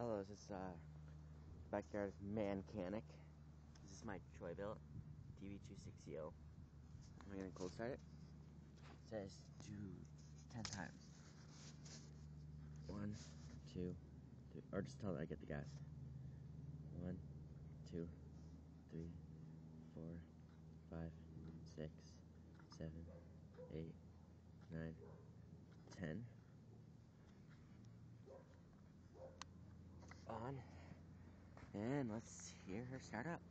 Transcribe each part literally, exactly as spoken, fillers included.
Hello, this is uh, backyard man-canic. This is my troybilt D V two sixty. I'm gonna cold start it. It says do ten times. One, two, three, or just tell it I get the gas. One, two, three, four, five, six, seven, eight, nine, ten. On. And let's hear her start up.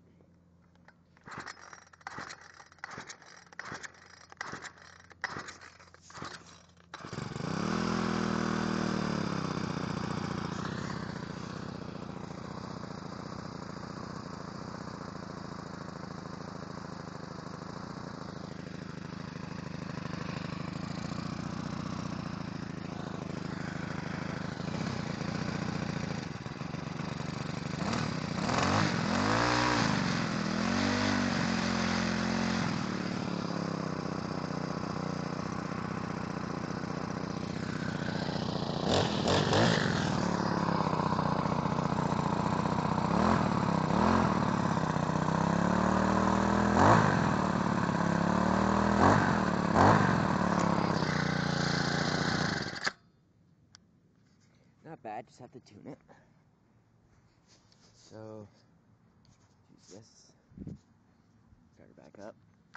Not bad, just have to tune it. So, use this. Start it back up.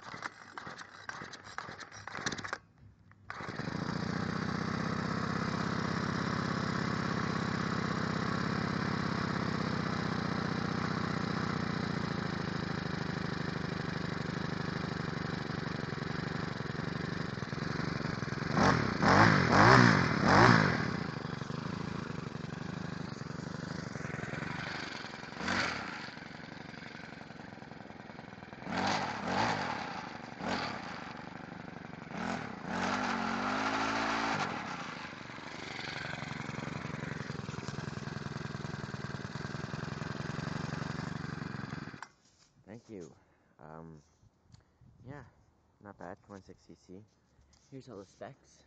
Thank you. Um, yeah, not bad, twenty-six C C. Here's all the specs.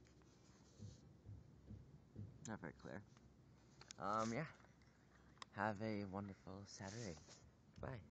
Not very clear. Um, yeah. Have a wonderful Saturday. Bye.